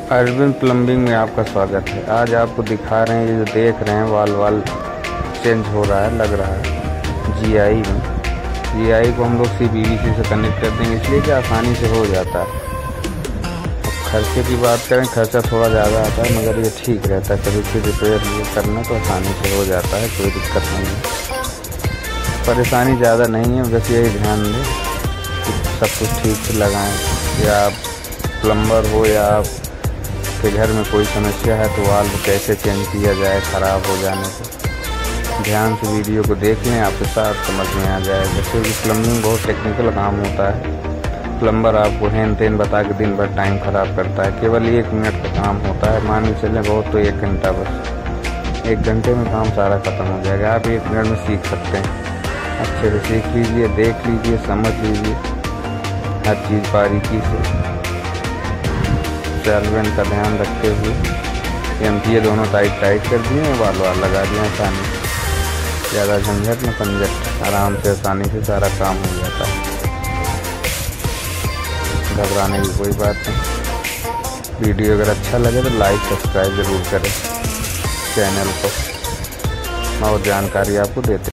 Arvind plumbing में आपका स्वागत है। आज आपको दिखा रहे हैं, ये जो देख रहे हैं वाल चेंज हो रहा है, लग रहा है जीआई में। जीआई को हम लोग CPVC से कनेक्ट कर देंगे, इसलिए कि आसानी से हो जाता है। खर्चे की बात करें, खर्चा थोड़ा ज़्यादा आता है, मगर ये ठीक रहता है। कभी भी रिपेयर करना तो आसानी से हो जाता है, कोई दिक्कत नहीं है, परेशानी ज़्यादा नहीं है। बस यही ध्यान दें कि सब कुछ ठीक से लगाएं। या आप प्लम्बर हो या आप के घर में कोई समस्या है तो वाल्व कैसे चेंज किया जाए ख़राब हो जाने से, ध्यान से वीडियो को देख लें, आपके साथ समझ में आ जाएगा। क्योंकि प्लम्बिंग बहुत टेक्निकल काम होता है। प्लम्बर आपको हेन तेन बता के दिन भर टाइम ख़राब करता है। केवल 1 मिनट का काम होता है, मान के चलें बहुत तो 1 घंटा, बस 1 घंटे में काम सारा ख़त्म हो जाएगा। आप 1 मिनट में सीख सकते हैं। अच्छे से सीख लीजिए, देख लीजिए, समझ लीजिए हर चीज़ बारीकी से। सॉल्वेंट का ध्यान रखते हुए एम्पियर दोनों टाइट कर दिए, वाल लगा दिया आसानी से। ज़्यादा झंझट न पंझट, आराम से आसानी से सारा काम हो जाता है। घबराने की कोई बात नहीं। वीडियो अगर अच्छा लगे तो लाइक सब्सक्राइब ज़रूर करें चैनल को, और जानकारी आपको देते